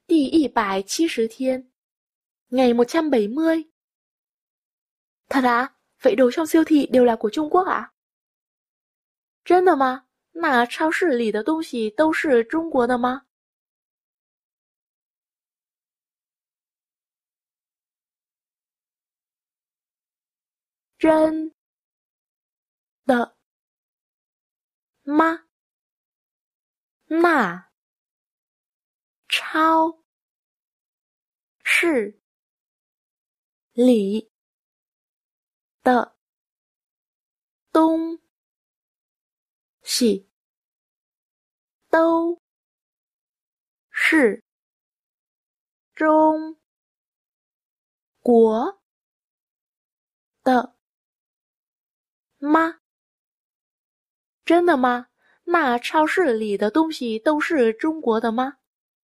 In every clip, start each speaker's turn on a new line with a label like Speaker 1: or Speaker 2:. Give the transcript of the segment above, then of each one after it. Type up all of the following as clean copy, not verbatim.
Speaker 1: 第170 天. Ngày 170. Thật à? Vậy đồ trong siêu thị đều là của Trung Quốc à? 真的吗？那超市里的东西都是中国的吗？真的吗？那超市里的东西都是中国的吗？真的吗？那超市里的东西都是中国的吗？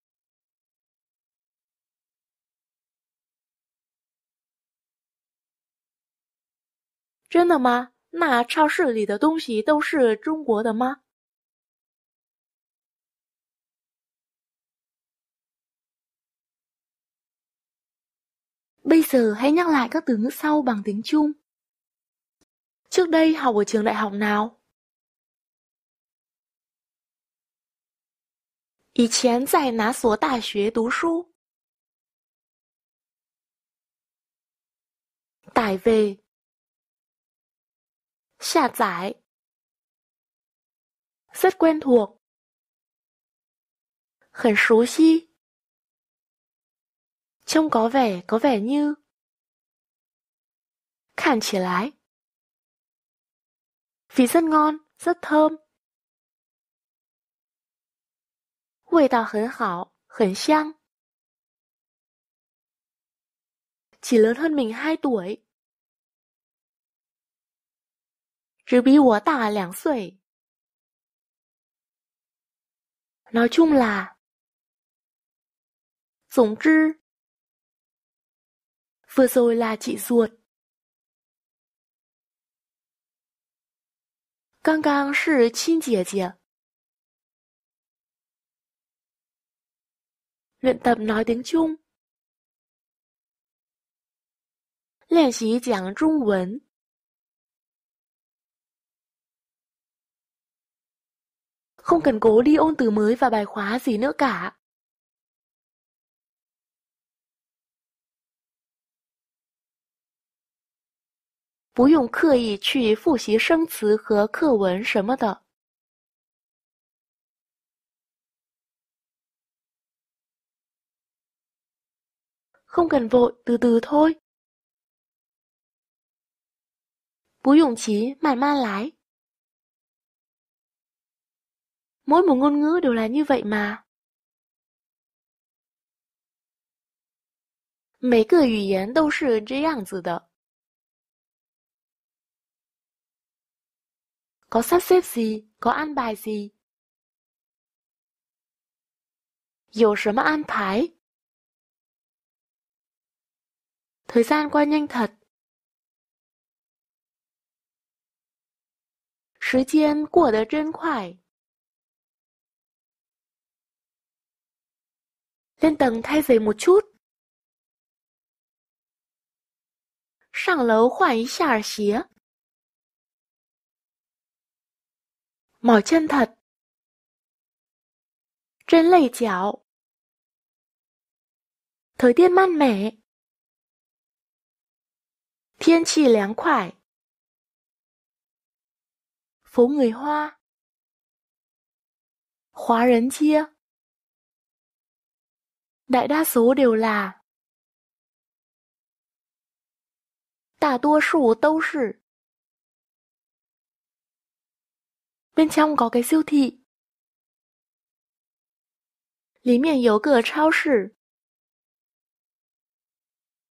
Speaker 1: 真的吗？那超市里的东西都是中国的吗？ Bây giờ hãy nhắc lại các từ ngữ sau bằng tiếng Trung. Trước đây học ở trường đại học nào? 以前在哪所大学读书？ Tải về. 下载. Rất quen thuộc. 很熟悉. Trông có vẻ như. 看起来. Vì rất ngon, rất thơm. 味道很好，很香. Chỉ lớn hơn mình 2 tuổi. 只比我大2岁. Nói chung là. 总之. Vừa rồi là chị ruột. 刚刚是亲姐姐. Luyện tập nói tiếng Trung. 练习讲中文. Không cần cố đi ôn từ mới và bài khóa gì nữa cả. 不用刻意去复习生词和课文什么的。Không cần vội, từ từ thôi. 不用急，慢慢来. Mỗi một ngôn ngữ đều là như vậy mà. 每个语言都是这样子的。Có sắp xếp gì, có an bài gì? 有什么安排? Thời gian qua nhanh thật. 时间过得真快. Lên tầng thay giày một chút. 上楼换一下鞋. Mỏi chân thật. 真累脚. Thời tiết mát mẻ. 天气凉快. Phố người Hoa. 华人街. Đại đa số đều là. 大多数都是. Bên trong có cái siêu thị. 里面有个超市.